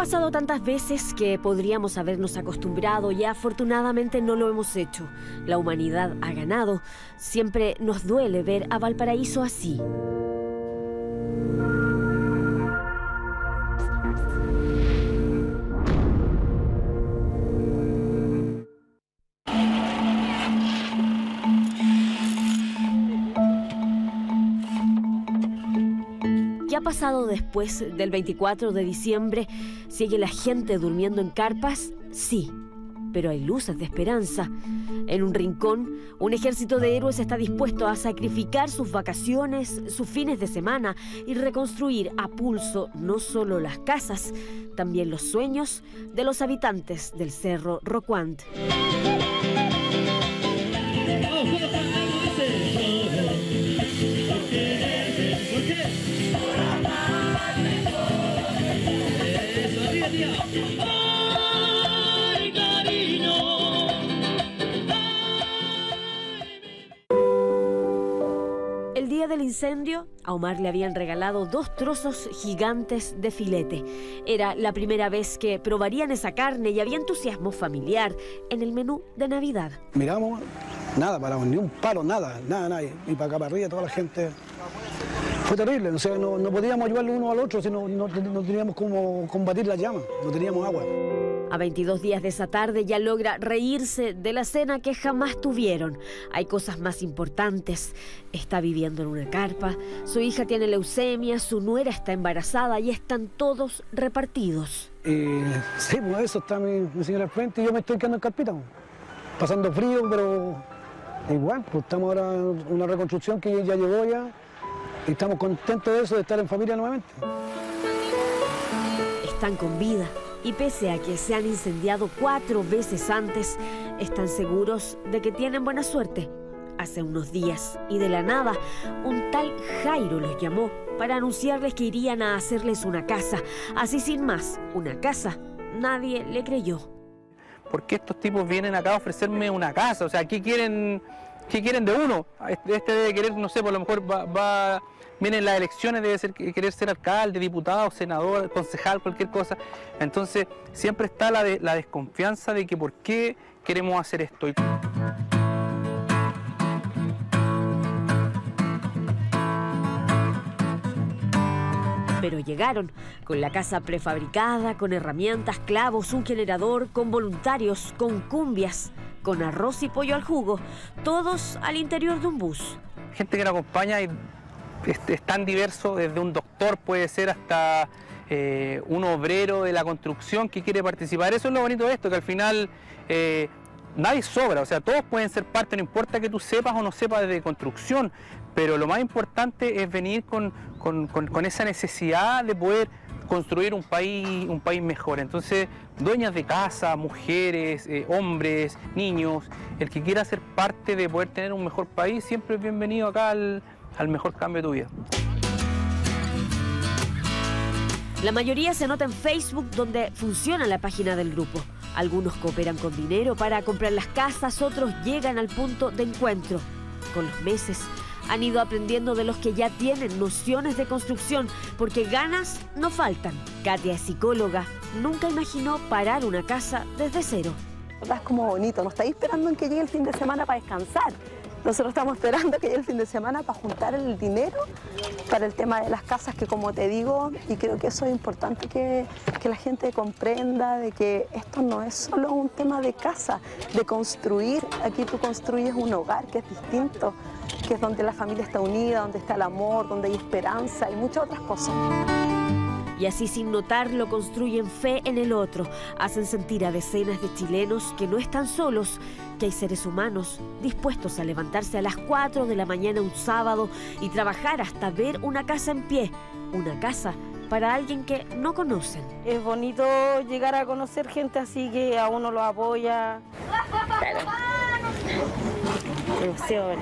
pasado tantas veces que podríamos habernos acostumbrado y afortunadamente no lo hemos hecho. La humanidad ha ganado. Siempre nos duele ver a Valparaíso así. ¿Qué ha pasado después del 24 de diciembre? ¿Sigue la gente durmiendo en carpas? Sí, pero hay luces de esperanza. En un rincón, un ejército de héroes está dispuesto a sacrificar sus vacaciones, sus fines de semana y reconstruir a pulso no solo las casas, también los sueños de los habitantes del Cerro Rocuant. El día del incendio, a Omar le habían regalado 2 trozos gigantes de filete. Era la primera vez que probarían esa carne y había entusiasmo familiar en el menú de Navidad. Miramos, nada, paramos, ni un palo, nada. Y para acá para arriba toda la gente. Fue terrible, o sea, no podíamos ayudarle uno al otro, sino no teníamos cómo combatir las llamas, no teníamos agua. A 22 días de esa tarde ya logra reírse de la cena que jamás tuvieron. Hay cosas más importantes. Está viviendo en una carpa, su hija tiene leucemia, su nuera está embarazada y están todos repartidos. Sí, pues eso está mi señora al frente y yo me estoy quedando en carpita. Pasando frío, pero igual, pues estamos ahora en una reconstrucción que ya llegó ya y estamos contentos de eso, de estar en familia nuevamente. Están con vida. Y pese a que se han incendiado 4 veces antes, están seguros de que tienen buena suerte. Hace unos días, y de la nada, un tal Jairo los llamó para anunciarles que irían a hacerles una casa. Así sin más, una casa. Nadie le creyó. ¿Por qué estos tipos vienen acá a ofrecerme una casa? O sea, ¿qué quieren de uno? Este debe querer, no sé, por lo mejor vienen las elecciones, debe querer ser alcalde, diputado, senador, concejal, cualquier cosa. Entonces siempre está la desconfianza de que por qué queremos hacer esto. Pero llegaron con la casa prefabricada, con herramientas, clavos, un generador, con voluntarios, con cumbias, con arroz y pollo al jugo, todos al interior de un bus. Gente que nos acompaña y es tan diverso, desde un doctor puede ser hasta un obrero de la construcción que quiere participar. Eso es lo bonito de esto, que al final nadie sobra, o sea, todos pueden ser parte, no importa que tú sepas o no sepas de construcción, pero lo más importante es venir con esa necesidad de poder construir un país mejor. Entonces, dueñas de casa, mujeres, hombres, niños, el que quiera ser parte de poder tener un mejor país, siempre es bienvenido acá al mejor cambio de tu vida. La mayoría se nota en Facebook, donde funciona la página del grupo. Algunos cooperan con dinero para comprar las casas, otros llegan al punto de encuentro. Con los meses han ido aprendiendo de los que ya tienen nociones de construcción, porque ganas no faltan. Katia es psicóloga, nunca imaginó parar una casa desde cero. Es como bonito, no estáis esperando en que llegue el fin de semana para descansar. Nosotros estamos esperando que llegue el fin de semana para juntar el dinero para el tema de las casas, que como te digo, y creo que eso es importante que la gente comprenda, de que esto no es solo un tema de casa, de construir. Aquí tú construyes un hogar que es distinto, que es donde la familia está unida, donde está el amor, donde hay esperanza y muchas otras cosas. Y así, sin notarlo, construyen fe en el otro. Hacen sentir a decenas de chilenos que no están solos, que hay seres humanos dispuestos a levantarse a las 4 de la mañana un sábado y trabajar hasta ver una casa en pie. Una casa para alguien que no conocen. Es bonito llegar a conocer gente así que a uno lo apoya. Claro. Emoción.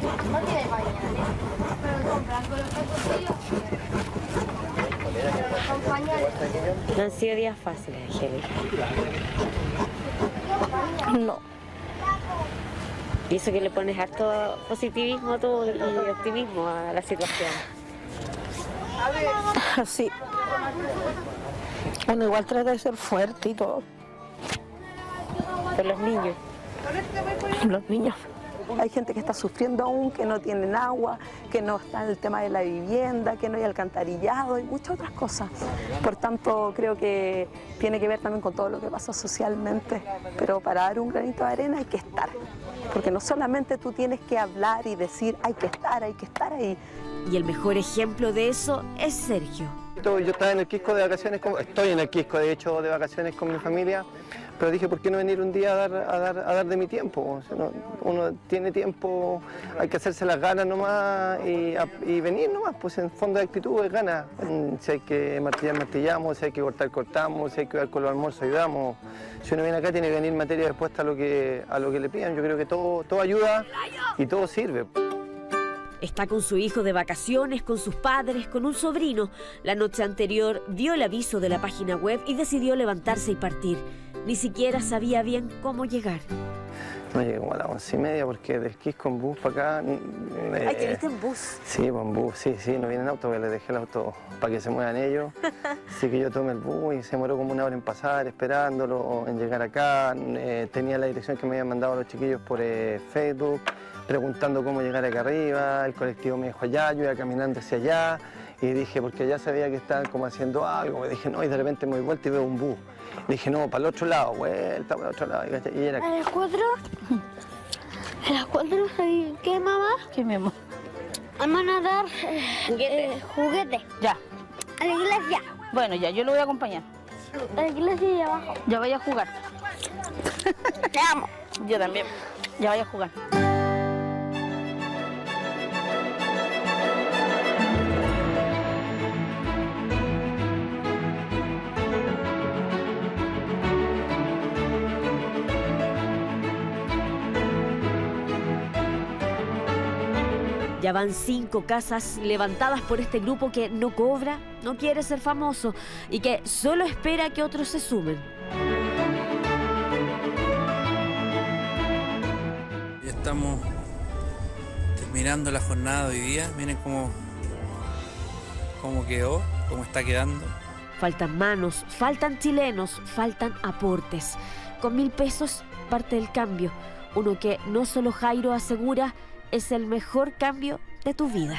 No han sido días fáciles, Angélica. No. Y eso que le pones harto positivismo todo y optimismo a la situación. Sí. Uno igual trata de ser fuerte y todo. Por los niños. Los niños. Hay gente que está sufriendo aún, que no tienen agua, que no está en el tema de la vivienda, que no hay alcantarillado y muchas otras cosas. Por tanto, creo que tiene que ver también con todo lo que pasa socialmente. Pero para dar un granito de arena hay que estar. Porque no solamente tú tienes que hablar y decir hay que estar ahí. Y el mejor ejemplo de eso es Sergio. Yo estaba en el Quisco de vacaciones, estoy en el Quisco de hecho de vacaciones con mi familia, pero dije, ¿por qué no venir un día a dar de mi tiempo? O sea, uno tiene tiempo, hay que hacerse las ganas nomás y venir nomás, pues en fondo de actitud es ganas. Si hay que martillar, martillamos, si hay que cortar, cortamos, si hay que ayudar con los almuerzos, ayudamos. Si uno viene acá tiene que venir materia dispuesta a lo que le pidan, yo creo que todo ayuda y todo sirve. Está con su hijo de vacaciones, con sus padres, con un sobrino. La noche anterior vio el aviso de la página web y decidió levantarse y partir. Ni siquiera sabía bien cómo llegar. No llegué como a las 11:30 porque del Quisco en bus para acá... Ay, que viste en bus. Sí, pues en bus, sí, no viene en auto, porque les dejé el auto para que se muevan ellos. Así que yo tomé el bus y se demoró como 1 hora en pasar, esperándolo, en llegar acá. Tenía la dirección que me habían mandado los chiquillos por Facebook, preguntando cómo llegar acá arriba. El colectivo me dejó allá, yo iba caminando hacia allá. Y dije, porque ya sabía que estaban como haciendo algo, me dije, no, y de repente me doy vuelta y veo un bus. Dije, no, para el otro lado, vuelta para el otro lado. Y era... ¿A las 4? ¿A las 4? ¿Qué, mamá? ¿Qué me amor? Vamos a dar juguete. Ya. A la iglesia. Bueno, ya, yo lo voy a acompañar. A la iglesia y abajo. Ya vaya a jugar. Te amo. Yo también. Ya vaya a jugar. Ya van 5 casas levantadas por este grupo que no cobra, no quiere ser famoso y que solo espera que otros se sumen. Ya estamos terminando la jornada de hoy día. Miren cómo quedó, cómo está quedando. Faltan manos, faltan chilenos, faltan aportes. Con 1000 pesos parte el cambio. Uno que no solo Jairo asegura es el mejor cambio de tu vida.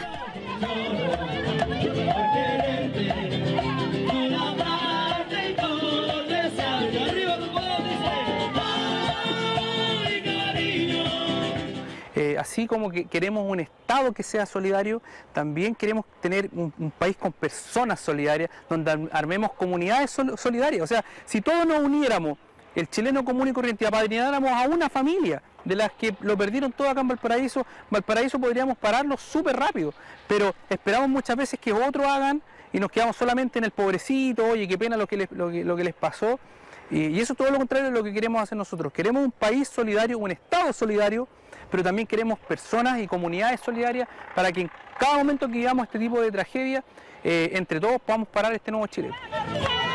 Así como que queremos un Estado que sea solidario, también queremos tener un país con personas solidarias, donde armemos comunidades solidarias. O sea, si todos nos uniéramos, el chileno común y corriente, apadrináramos a una familia de las que lo perdieron todo acá en Valparaíso, podríamos pararlo súper rápido, pero esperamos muchas veces que otros hagan y nos quedamos solamente en el pobrecito, oye, qué pena lo que les pasó, y eso es todo lo contrario de lo que queremos hacer nosotros. Queremos un país solidario, un Estado solidario, pero también queremos personas y comunidades solidarias para que en cada momento que vivamos este tipo de tragedia, entre todos podamos parar este nuevo Chile.